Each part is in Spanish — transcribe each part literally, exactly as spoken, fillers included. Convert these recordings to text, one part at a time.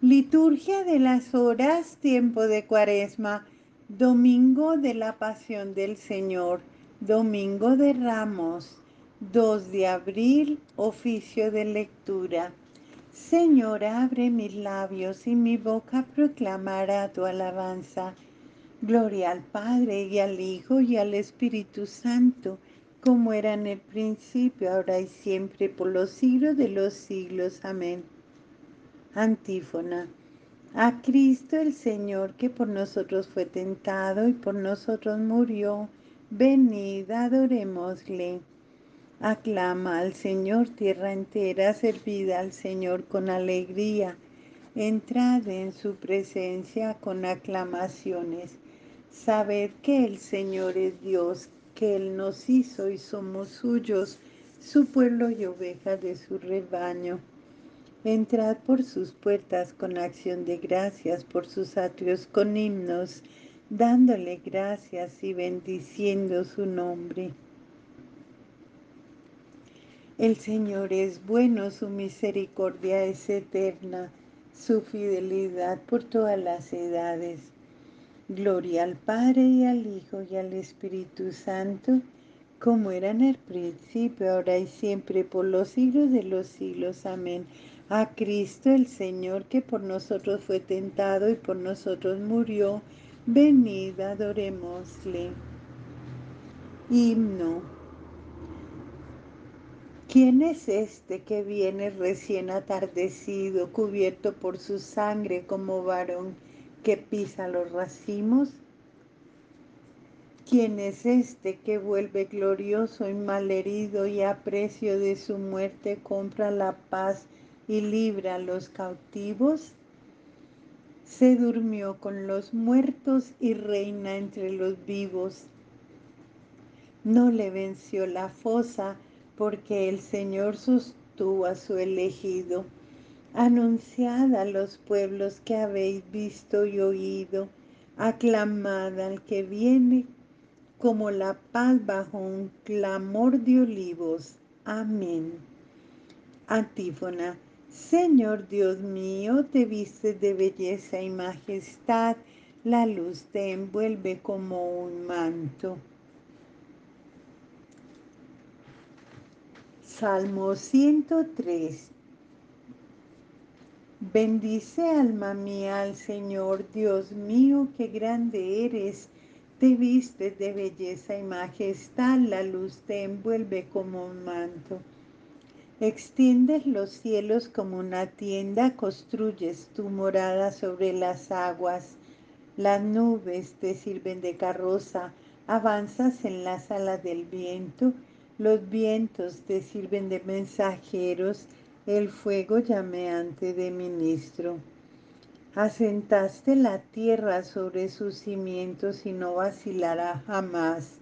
Liturgia de las horas, tiempo de Cuaresma, domingo de la Pasión del Señor, domingo de Ramos, dos de abril, oficio de lectura. Señor, abre mis labios y mi boca proclamará tu alabanza. Gloria al Padre y al Hijo y al Espíritu Santo, como era en el principio, ahora y siempre, por los siglos de los siglos. Amén. Antífona. A Cristo el Señor, que por nosotros fue tentado y por nosotros murió, venid, adorémosle. Aclama al Señor tierra entera, servid al Señor con alegría. Entrad en su presencia con aclamaciones. Sabed que el Señor es Dios, que Él nos hizo y somos suyos, su pueblo y ovejas de su rebaño. Entrad por sus puertas con acción de gracias, por sus atrios con himnos, dándole gracias y bendiciendo su nombre. El Señor es bueno, su misericordia es eterna, su fidelidad por todas las edades. Gloria al Padre y al Hijo y al Espíritu Santo, como era en el principio, ahora y siempre, por los siglos de los siglos. Amén. A Cristo el Señor, que por nosotros fue tentado y por nosotros murió, venid, adorémosle. Himno. ¿Quién es este que viene recién atardecido, cubierto por su sangre como varón que pisa los racimos? ¿Quién es este que vuelve glorioso y malherido y a precio de su muerte compra la paz y libra a los cautivos? Se durmió con los muertos y reina entre los vivos. No le venció la fosa, porque el Señor sostuvo a su elegido. Anunciad a los pueblos que habéis visto y oído, aclamad al que viene como la paz bajo un clamor de olivos. Amén. Antífona. Señor Dios mío, te vistes de belleza y majestad, la luz te envuelve como un manto. Salmo ciento tres. Bendice alma mía al Señor, Dios mío, qué grande eres. Te vistes de belleza y majestad, la luz te envuelve como un manto. Extiendes los cielos como una tienda, construyes tu morada sobre las aguas. Las nubes te sirven de carroza, avanzas en las alas del viento, los vientos te sirven de mensajeros, el fuego llameante de ministro. Asentaste la tierra sobre sus cimientos y no vacilará jamás.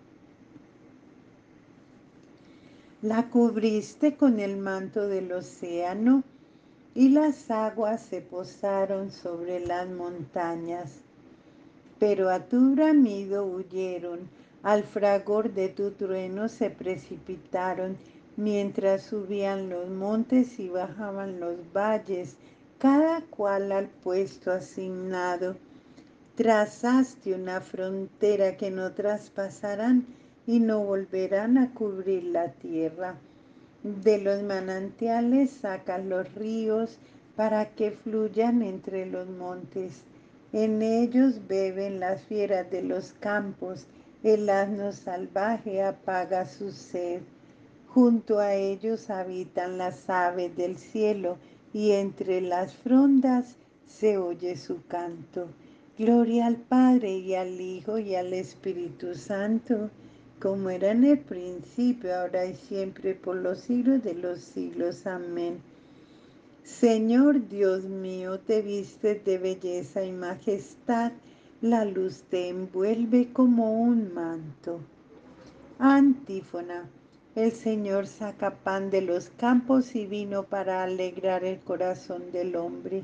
La cubriste con el manto del océano y las aguas se posaron sobre las montañas. Pero a tu bramido huyeron, al fragor de tu trueno se precipitaron, mientras subían los montes y bajaban los valles, cada cual al puesto asignado. Trazaste una frontera que no traspasarán y no volverán a cubrir la tierra. De los manantiales sacas los ríos para que fluyan entre los montes. En ellos beben las fieras de los campos, el asno salvaje apaga su sed. Junto a ellos habitan las aves del cielo y entre las frondas se oye su canto. Gloria al Padre y al Hijo y al Espíritu Santo, como era en el principio, ahora y siempre, por los siglos de los siglos. Amén. Señor Dios mío, te vistes de belleza y majestad, la luz te envuelve como un manto. Antífona. El Señor saca pan de los campos y vino para alegrar el corazón del hombre.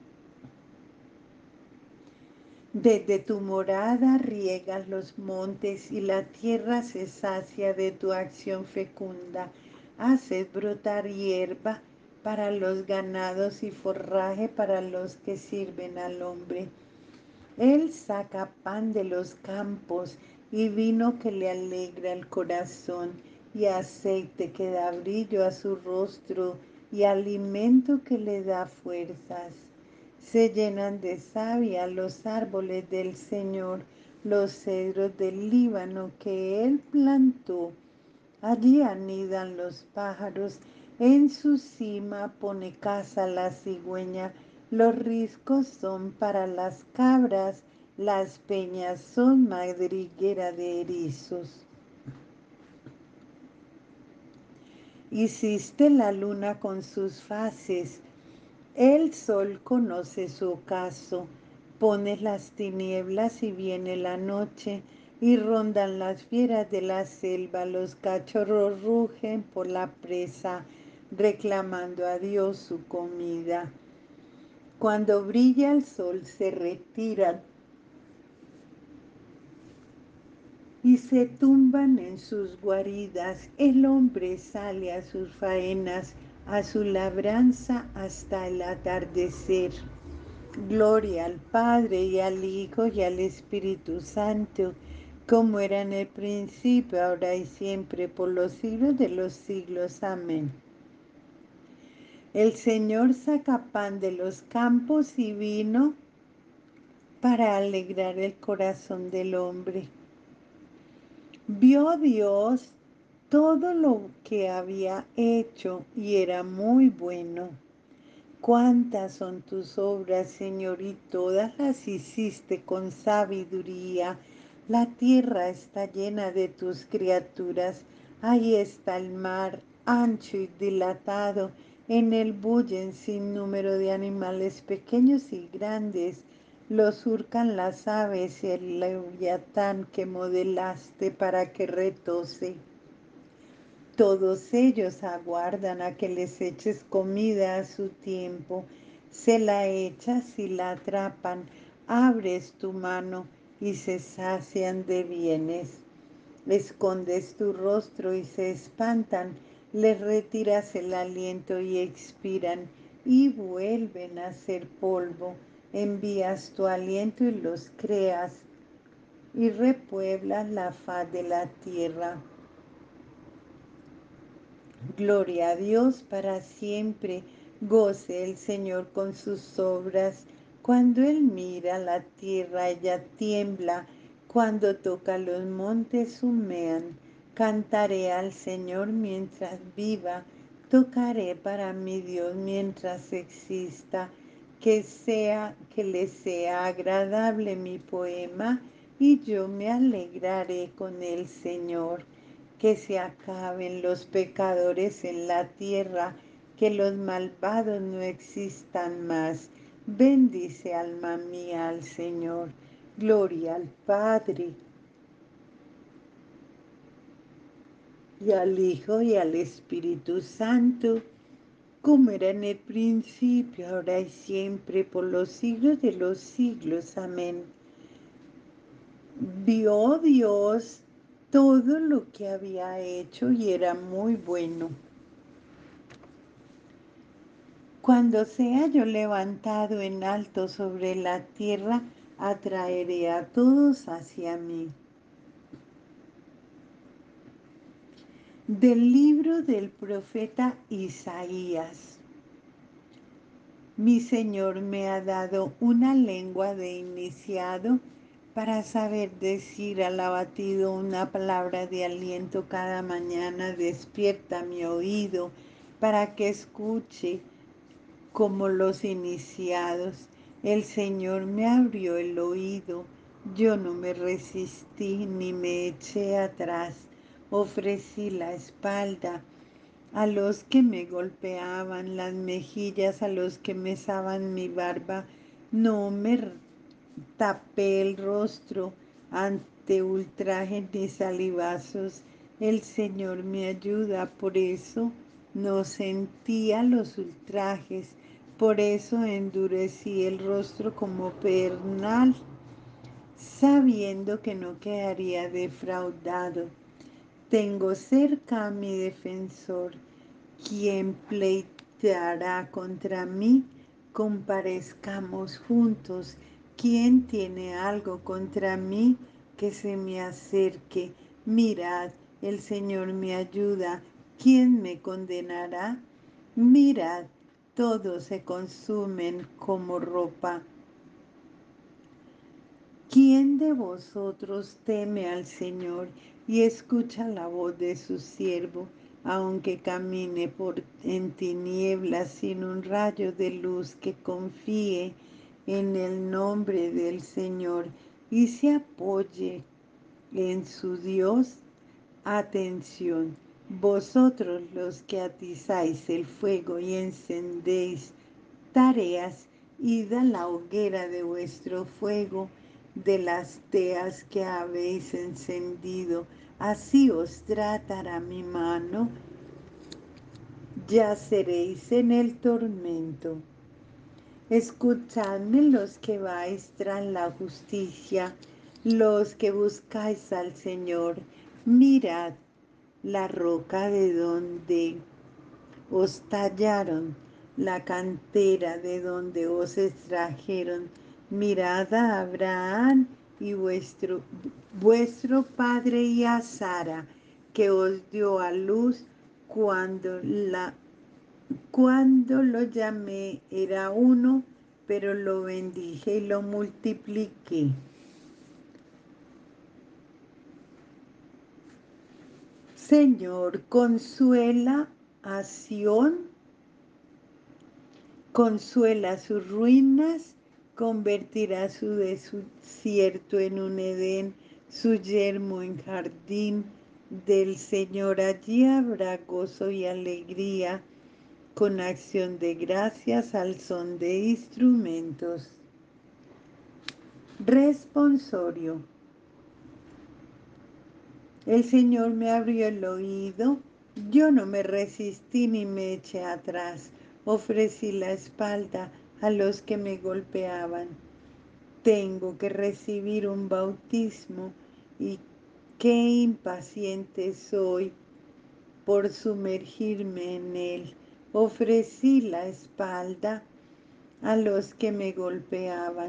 Desde tu morada riegas los montes y la tierra se sacia de tu acción fecunda. Haces brotar hierba, para los ganados y forraje para los que sirven al hombre. Él saca pan de los campos y vino que le alegra el corazón y aceite que da brillo a su rostro y alimento que le da fuerzas. Se llenan de savia los árboles del Señor, los cedros del Líbano que Él plantó. Allí anidan los pájaros, en su cima pone casa la cigüeña, los riscos son para las cabras, las peñas son madriguera de erizos. Hiciste la luna con sus fases, el sol conoce su ocaso, pones las tinieblas y viene la noche, y rondan las fieras de la selva, los cachorros rugen por la presa, reclamando a Dios su comida. Cuando brilla el sol se retiran y se tumban en sus guaridas. El hombre sale a sus faenas, a su labranza hasta el atardecer. Gloria al Padre y al Hijo y al Espíritu Santo, como era en el principio, ahora y siempre, por los siglos de los siglos. Amén. El Señor saca pan de los campos y vino para alegrar el corazón del hombre. Vio Dios todo lo que había hecho y era muy bueno. Cuántas son tus obras, Señor, y todas las hiciste con sabiduría. La tierra está llena de tus criaturas. Ahí está el mar, ancho y dilatado. En él bullen sin número de animales pequeños y grandes. Los surcan las aves y el leviatán que modelaste para que retose. Todos ellos aguardan a que les eches comida a su tiempo. Se la echas y la atrapan. Abres tu mano y se sacian de bienes. Escondes tu rostro y se espantan. Les retiras el aliento y expiran y vuelven a ser polvo. Envías tu aliento y los creas y repueblas la faz de la tierra. Gloria a Dios para siempre. Goce el Señor con sus obras. Cuando Él mira la tierra, ella tiembla. Cuando toca los montes, humean. Cantaré al Señor mientras viva. Tocaré para mi Dios mientras exista. Que sea, que le sea agradable mi poema y yo me alegraré con el Señor. Que se acaben los pecadores en la tierra, que los malvados no existan más. Bendice alma mía al Señor. Gloria al Padre y al Hijo y al Espíritu Santo, como era en el principio, ahora y siempre, por los siglos de los siglos. Amén. Vio Dios todo lo que había hecho y era muy bueno. Cuando sea yo levantado en alto sobre la tierra, atraeré a todos hacia mí. Del libro del profeta Isaías. Mi Señor me ha dado una lengua de iniciado para saber decir al abatido una palabra de aliento cada mañana. Despierta mi oído para que escuche como los iniciados. El Señor me abrió el oído, yo no me resistí ni me eché atrás. Ofrecí la espalda a los que me golpeaban las mejillas, a los que mesaban mi barba. No me tapé el rostro ante ultrajes ni salivazos. El Señor me ayuda, por eso no sentía los ultrajes, por eso endurecí el rostro como pernal, sabiendo que no quedaría defraudado. Tengo cerca a mi defensor, quien pleiteó te hará contra mí? Comparezcamos juntos. ¿Quién tiene algo contra mí? Que se me acerque. Mirad, el Señor me ayuda. ¿Quién me condenará? Mirad, todos se consumen como ropa. ¿Quién de vosotros teme al Señor y escucha la voz de su siervo, aunque camine por en tinieblas sin un rayo de luz, que confíe en el nombre del Señor y se apoye en su Dios? Atención, vosotros los que atizáis el fuego y encendéis tareas, id a la hoguera de vuestro fuego, de las teas que habéis encendido, así os tratará mi mano, ya seréis en el tormento. Escuchadme los que vais tras la justicia, los que buscáis al Señor, mirad la roca de donde os tallaron, la cantera de donde os extrajeron. Mirad a Abraham y vuestro, vuestro padre, y a Sara, que os dio a luz cuando, la, cuando lo llamé era uno, pero lo bendije y lo multipliqué. Señor, consuela a Sión, consuela sus ruinas, convertirá su desierto en un Edén, su yermo en jardín del Señor. Allí habrá gozo y alegría, con acción de gracias al son de instrumentos. Responsorio. El Señor me abrió el oído, yo no me resistí ni me eché atrás, ofrecí la espalda a los que me golpeaban. Tengo que recibir un bautismo y qué impaciente soy por sumergirme en él. Ofrecí la espalda a los que me golpeaban.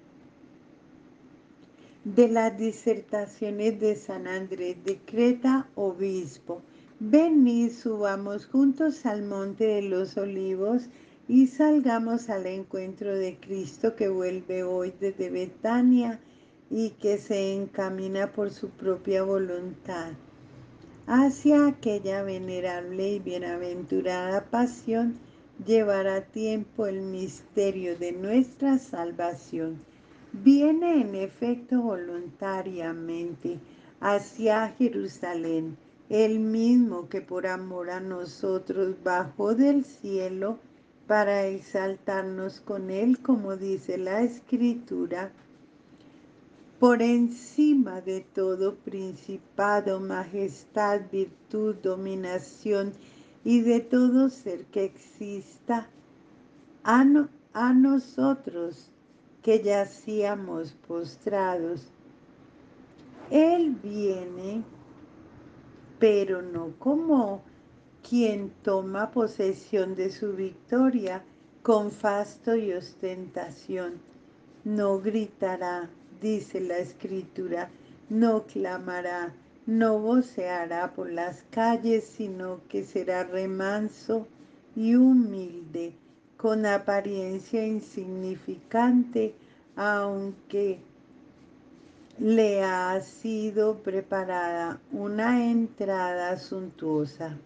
De las disertaciones de San Andrés de Creta, obispo. Venid, subamos juntos al monte de los olivos y salgamos al encuentro de Cristo, que vuelve hoy desde Betania y que se encamina por su propia voluntad hacia aquella venerable y bienaventurada pasión. Llevará a tiempo el misterio de nuestra salvación. Viene en efecto voluntariamente hacia Jerusalén, el mismo que por amor a nosotros bajó del cielo para exaltarnos con él, como dice la Escritura: por encima de todo principado, majestad, virtud, dominación y de todo ser que exista, a, no, a nosotros que yacíamos postrados. Él viene, pero no como quien toma posesión de su victoria con fasto y ostentación. No gritará, dice la Escritura, no clamará, no voceará por las calles, sino que será remanso y humilde, con apariencia insignificante, aunque le ha sido preparada una entrada suntuosa.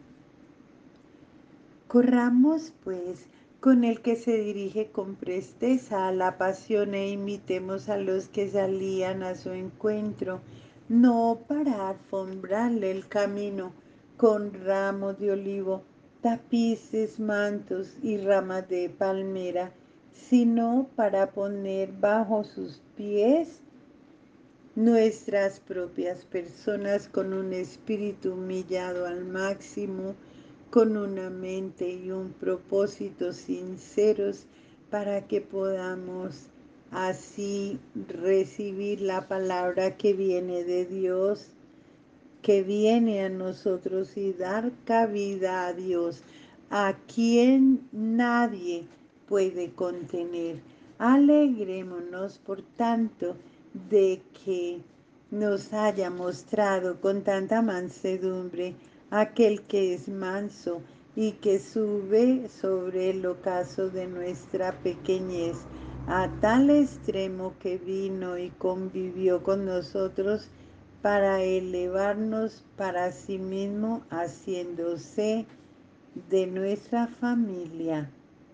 Corramos, pues, con el que se dirige con presteza a la pasión, e imitemos a los que salían a su encuentro, no para alfombrarle el camino con ramos de olivo, tapices, mantos y ramas de palmera, sino para poner bajo sus pies nuestras propias personas, con un espíritu humillado al máximo, con una mente y un propósito sinceros, para que podamos así recibir la palabra que viene de Dios, que viene a nosotros, y dar cabida a Dios. a quien nadie puede contener. Alegrémonos, por tanto, de que nos haya mostrado con tanta mansedumbre aquel que es manso y que sube sobre el ocaso de nuestra pequeñez, a tal extremo que vino y convivió con nosotros para elevarnos para sí mismo, haciéndose de nuestra familia.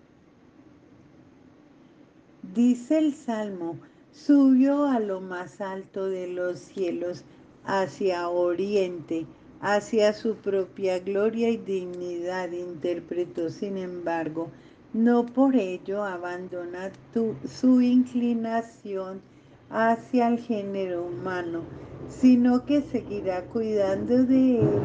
Dice el Salmo: subió a lo más alto de los cielos, hacia oriente, hacia su propia gloria y dignidad. Interpretó, sin embargo, no por ello abandona tu, su inclinación hacia el género humano, sino que seguirá cuidando de él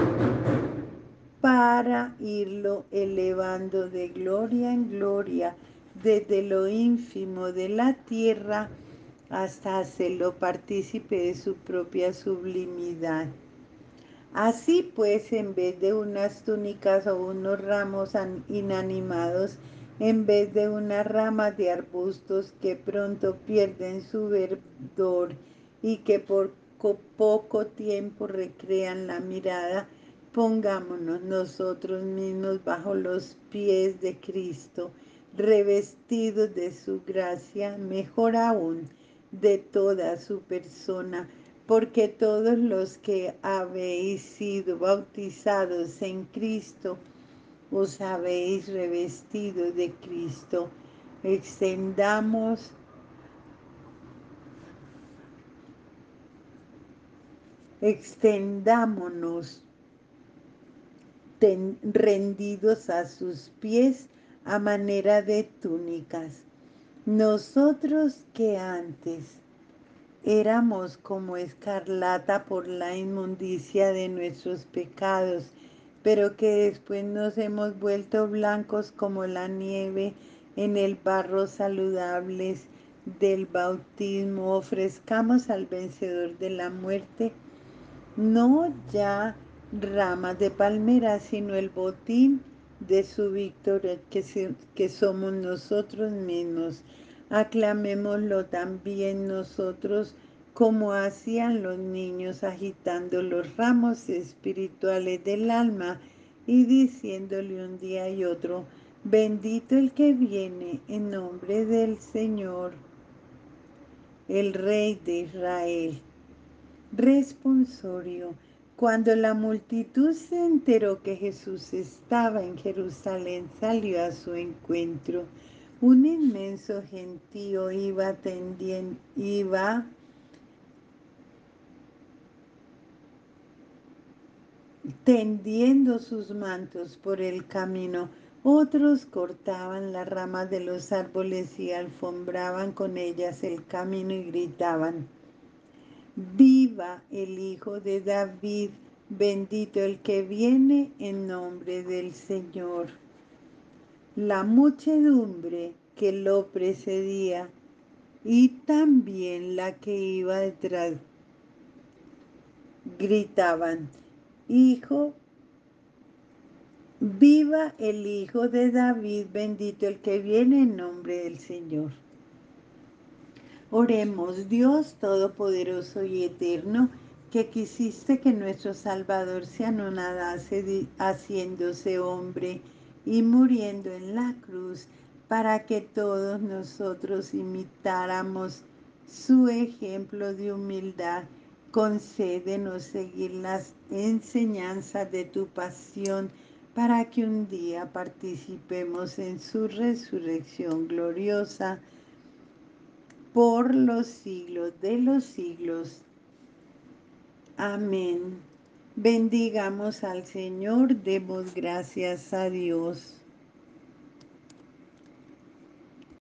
para irlo elevando de gloria en gloria, desde lo ínfimo de la tierra hasta hacerlo partícipe de su propia sublimidad. Así pues, en vez de unas túnicas o unos ramos inanimados, en vez de unas ramas de arbustos que pronto pierden su verdor y que por poco tiempo recrean la mirada, pongámonos nosotros mismos bajo los pies de Cristo, revestidos de su gracia, mejor aún, de toda su persona, porque todos los que habéis sido bautizados en Cristo, os habéis revestido de Cristo. Extendamos, extendámonos ten, rendidos a sus pies a manera de túnicas. Nosotros que antes éramos como escarlata por la inmundicia de nuestros pecados, pero que después nos hemos vuelto blancos como la nieve en el barro, saludables del bautismo, ofrezcamos al vencedor de la muerte no ya ramas de palmera, sino el botín de su victoria, que, se, que somos nosotros mismos. Aclamémoslo también nosotros, como hacían los niños, agitando los ramos espirituales del alma y diciéndole un día y otro: bendito el que viene en nombre del Señor, el Rey de Israel. Responsorio. Cuando la multitud se enteró que Jesús estaba en Jerusalén, salió a su encuentro. Un inmenso gentío iba, tendien, iba tendiendo sus mantos por el camino. Otros cortaban las ramas de los árboles y alfombraban con ellas el camino y gritaban: viva el Hijo de David, bendito el que viene en nombre del Señor. La muchedumbre que lo precedía y también la que iba detrás gritaban: Hijo, viva el Hijo de David, bendito el que viene en nombre del Señor. Oremos. Dios Todopoderoso y Eterno, que quisiste que nuestro Salvador se anonadase haciéndose hombre y muriendo en la cruz, para que todos nosotros imitáramos su ejemplo de humildad, concédenos seguir las enseñanzas de tu pasión, para que un día participemos en su resurrección gloriosa por los siglos de los siglos. Amén. Bendigamos al Señor, demos gracias a Dios.